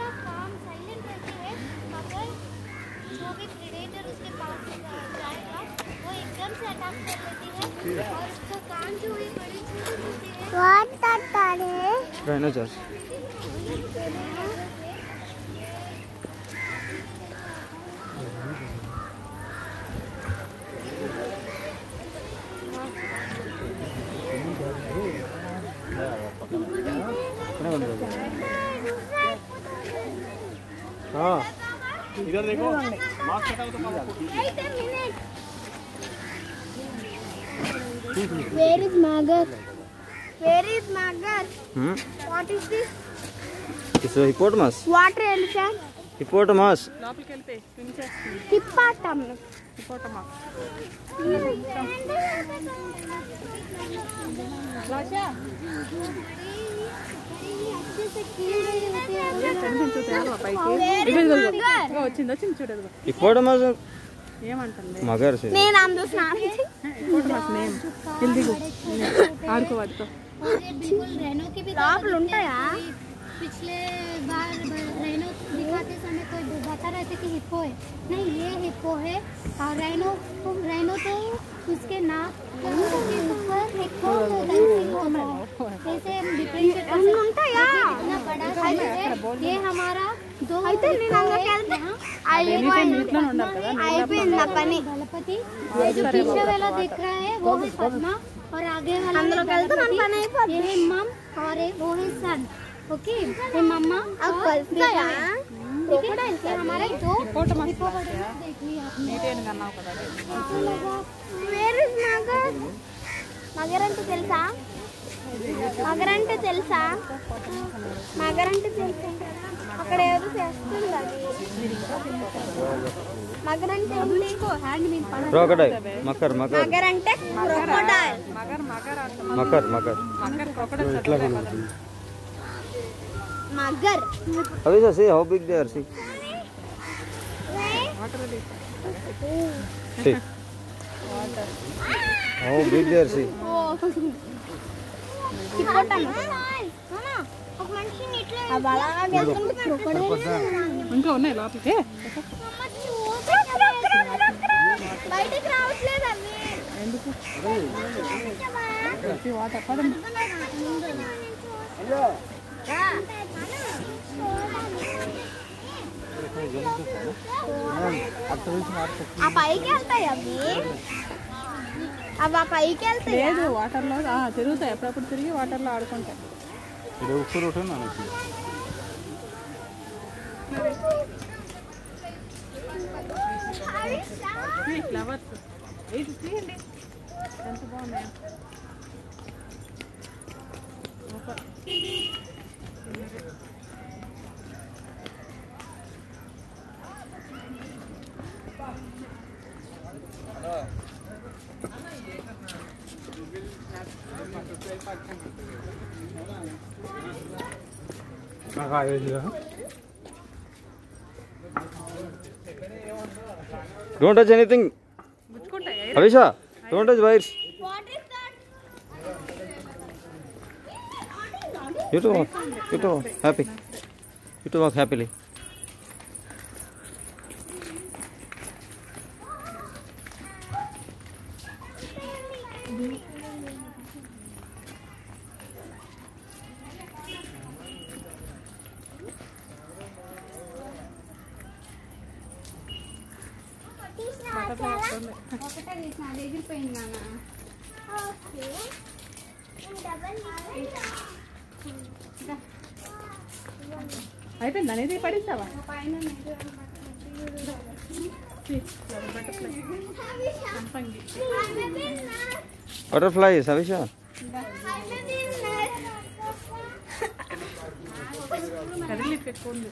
ना काम साइलेंट रहती है, मगर जो भी प्रेडेटर उसके पास जाएगा वो एकदम से अटैक कर लेती है और उसका कान जो है बड़ी छोटी होती है। डायनासोर हाँ इधर देखो, मास्क हटाओ तो Where is Magar? Where is Magar? What is this? It's a hippopotamus. Water elephant? Hippopotamus. లోపలికి వెళ్తే స్విమ్ చేస్తుంది. Hippopotamus. హిపోటమస్. వచ్చింది చూడదు. Hippopotamus. ఏమంటుంది? మగర్ से. నేను नाम दो नाम. Hippopotamus name. జల్దీ ఆడుకోవద్దు. बिल्कुल रेनो की भी लोपल ఉంటాయా? पिछले बार रेनो दिखाते समय कोई बता रहे थे कि हिप्पो है, नहीं ये हिप्पो है और रेनो तो उसके नाक के ऊपर एक होल होता है, ऐसे डिफरेंशिएट ఉంటాయా? इतना बड़ा साइज है ये हमारा दो అయితే నేను అంగకెళ్తే అయిపోయింది నా పని. दलपति ये जो पीछे वाला दिख रहा है वो है पद्मा और आगे वाला हम लोग कल तो मन बना है ये है मम और वो है सन. ओके ये मम्मा अब कलता है ठीक है. ये हमारे दो हिप्पोटामस देख लिया आपने. నీటేన్ కన్నావు కదా. Where is Magar? మగర్ అంటే తెలుసా? మగర్ అంటే తెలుసా? మగర్ అంటే తెలుసా? అక్కడ ఏదో చేస్తుంది అది. మగర్ అంటే ఇంగ్లీష్లో హ్యాండ్ మీన్ పడ. Crocodile. మకర్. మగర్ అంటే క్రొకోడైల్. మగర్ మకర్. క్రొకోడైల్ ఇట్లా కనబడుతుంది. Magar. Avisha, see how big they are. See. See. How big they are. See. హిప్పోటామస్. మామా ఒక మనిషిని ఇట్లా అబలాగా వెళ్తుంటే క్రొకోడైల్. ఇంకా ఉన్నాయి లోపలికి. బయటికి రావట్లేదు అవి. ఎందుకు? వాటర్ పదండి. ఆ పైకి వెళ్తాయి అవి. అవి ఆ పైకి వెళ్తాయి. లేదు వాటర్లో తిరుగుతాయి, ఎప్పుడప్పుడు తిరిగి వాటర్లో ఆడుకుంటాయి. ఫ్లవర్స్ ఇది తీయండి, ఎంత బాగున్నాయి. Don't touch anything. Avisha, don't touch wires. What is that? You to walk. Happy. You to walk happily. ఒకటే తీసిన అది ఎగిరిపోయింది నాన్న. అయిపోయింది అనేది పడిస్తావా? పైన Butterflies, Avisha. కదిలి పెట్టుకోండి.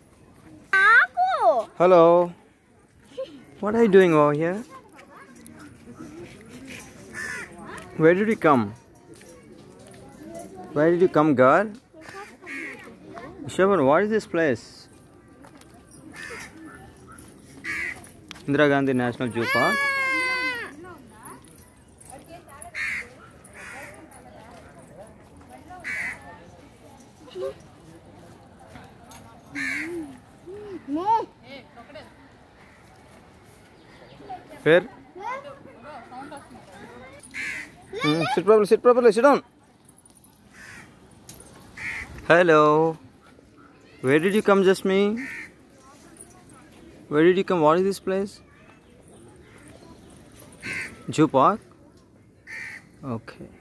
Hello. What are you doing over here? Where did you come? Where did you come, girl? Shaban, what is this place? Indira Gandhi National Zoo Park. Where? Sit properly, sit down. Hello. Where did you come, Jasmine? Where did you come? What is this place? Zoo Park? Okay.